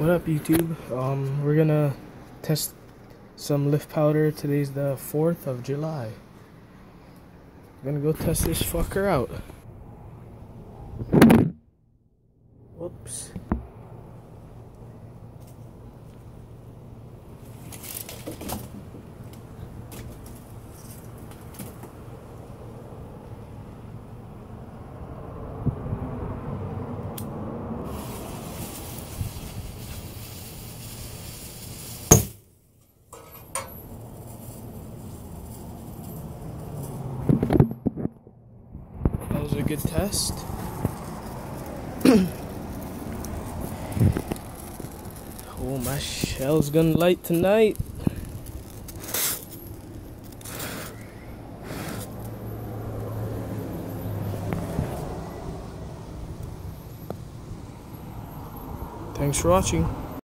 What up, YouTube? We're gonna test some lift powder. Today's the 4th of July. We're gonna go test this fucker out. Whoops. That was a good test. Oh, my shell's gonna light tonight. Thanks for watching.